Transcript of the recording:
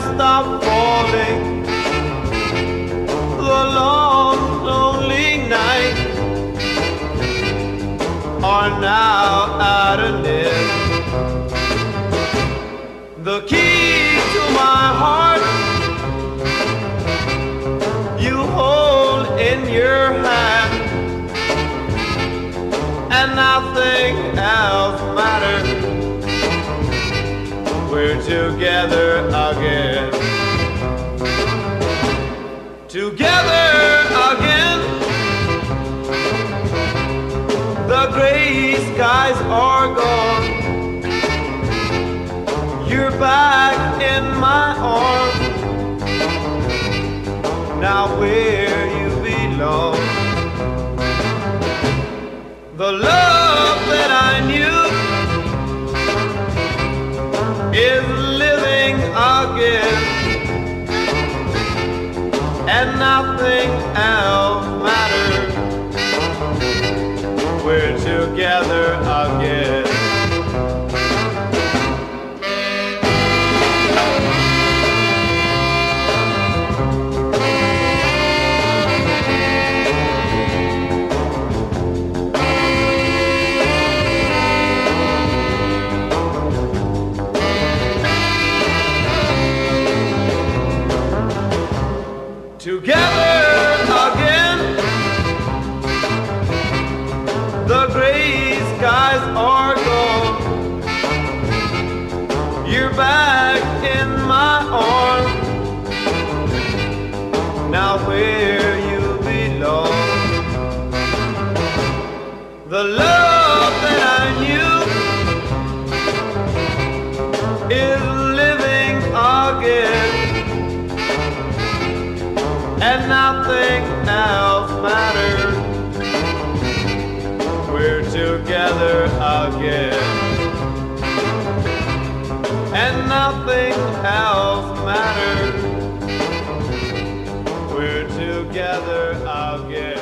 stop falling. The long, lonely nights are now at an end. The key to my heart you hold in your hand, and nothing else matters. We're together again. Together again. The gray skies are gone. You're back in my arms, now where you belong. The love that I knew is living again, and nothing else matters. We're together again. Together again. The gray skies are gone. You're back in my arms, now where you belong. The love that I knew is living again, and nothing else matters. We're together again, and nothing else matters. We're together again.